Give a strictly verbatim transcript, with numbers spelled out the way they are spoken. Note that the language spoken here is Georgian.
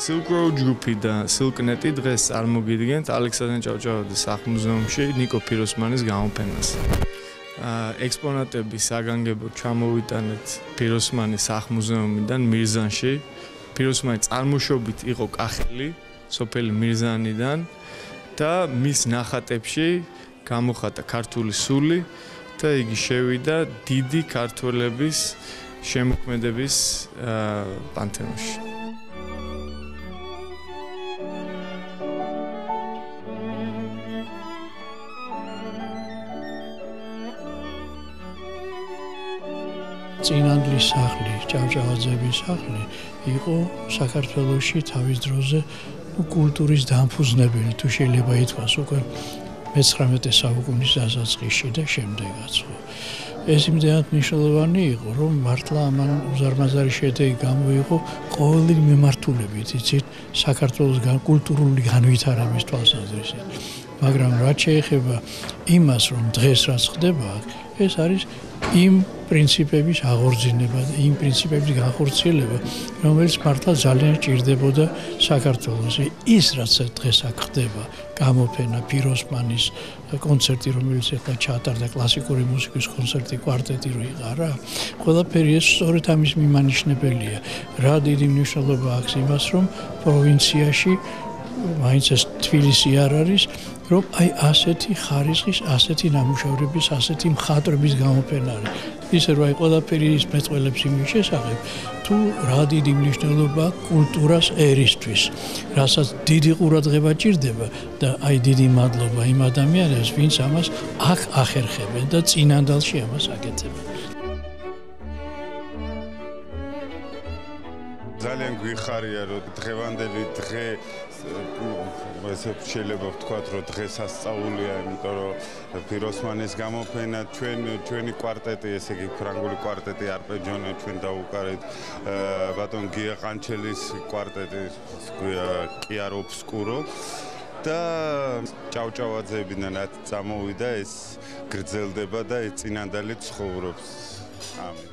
Silk Road ჯგუფი და Silknet-ი დღეს წარმოგიდგენთ ალექსანდრე ჭავჭავაძის სახლ-მუზეუმში ნიკო ფიროსმანის გამოფენას. ექსპონატები საგანგებოდ ჩამოვიტანეთ ფიროსმანის სახლ-მუზეუმიდან მირზანში. ფიროსმანი წარმოშობით იყო კახელი, სოფელი მირზანიდან და მის ნახატებში გამოხატა ქართული სული და იგი შევიდა დიდი ქართველების შემოქმედების პანთეონში. წინანდლის სახლი, ჭავჭავაძეების სახლი იყო საქართველოში თავის დროზე კულტურის დამფუძნებელი, თუ შეიძლება ითქვას, უკვე მეცხრამეტე საუკუნის დასაწყისში და შემდეგაც. ეს იმდენად მნიშვნელოვანი იყო, რომ მართლა ამან უზარმაზარი შედეგი გამოიღო ყოველი მიმართულებით, იცით, საქართველოს კულტურული განვითარების თვალსაზრისით. მაგრამ რაც შეეხება იმას, რომ დღეს რაც ხდება, ეს არის იმ პრინციპების აღორძინება და იმ პრინციპების განხორციელება, რომელიც მართლა ძალიან ჭირდებოდა საქართველოს. ის რაც დღეს აქ ხდება, გამოფენა, ფიროსმანის კონცერტი, რომელიც ახლა ჩაატარდა, კლასიკური მუსიკის კონცერტი, კვარტეტი რო იყარა, ყველაფერი ეს სწორედ ამის მიმანიშნებელია. რა დიდი მნიშვნელობა აქვს იმას, რომ პროვინციაში მაინც ეს თბილისი არ არის, რომ აი ასეთი ხარისხის, ასეთი ნამუშევრების, ასეთი მხატვრების გამოფენა არის. ისე რომ აი ყველაფერი ის მეწყველებს იმის შესახებ, თუ რა დიდი მნიშვნელობა კულტურას ერისთვის, რასაც დიდი ყურადღება ჭირდება და აი დიდი მადლობა იმ ადამიანებს, ვინც ამას აქ ახერხებენ და წინანდალში ამას აკეთებენ. ძალიან გვიხარია, რომ დღევანდელი დღე ესე შეიძლება ვთქვათ, რომ დღესასწაულია, იმიტომ რომ ფიროსმანის გამოფენა ჩვენ ჩვენი კვარტეტი, ესე იგი ფრანგული კვარტეტი არპეჯონე ჩვენ დაუკარეთ ბატონ გია ყანჩელის კვარტეტი კიარ ობსკურო და ჭავჭავაძეებიდან რაც წამოვიდა ეს გრძელდება და წინანდალი ცხოვრობს. ამინ.